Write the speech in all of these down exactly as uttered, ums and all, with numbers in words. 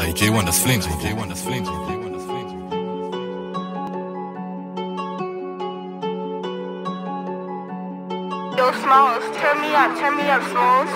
Hey, J one, das flames, J one, das flames. Yo, Smalls, turn me up, turn me up, Smalls.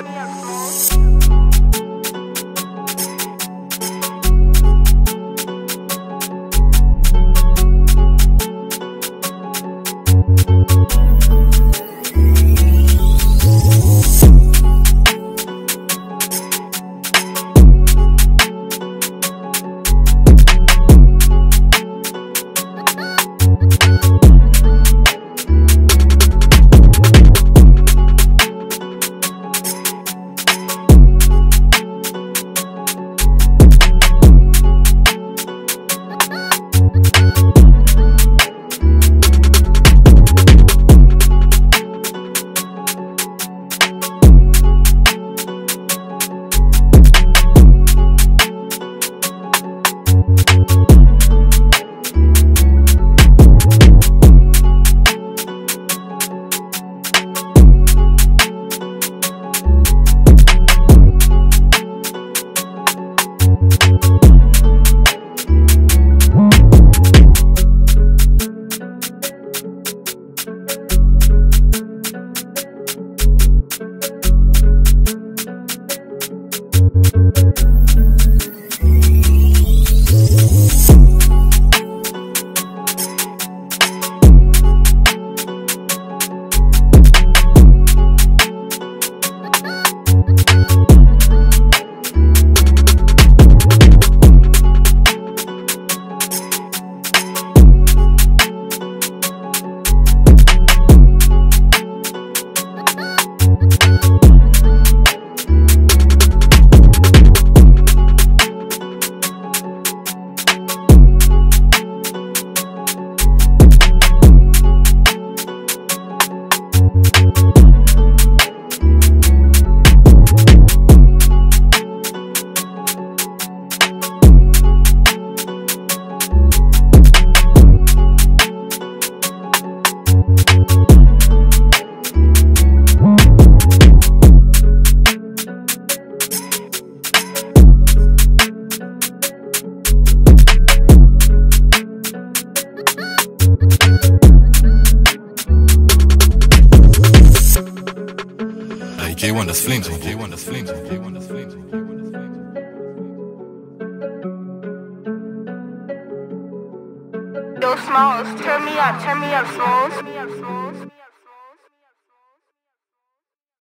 J one, das flames, J one, das flames, J one, das flames. Yo, Smalls, turn me up, turn me up, Smalls.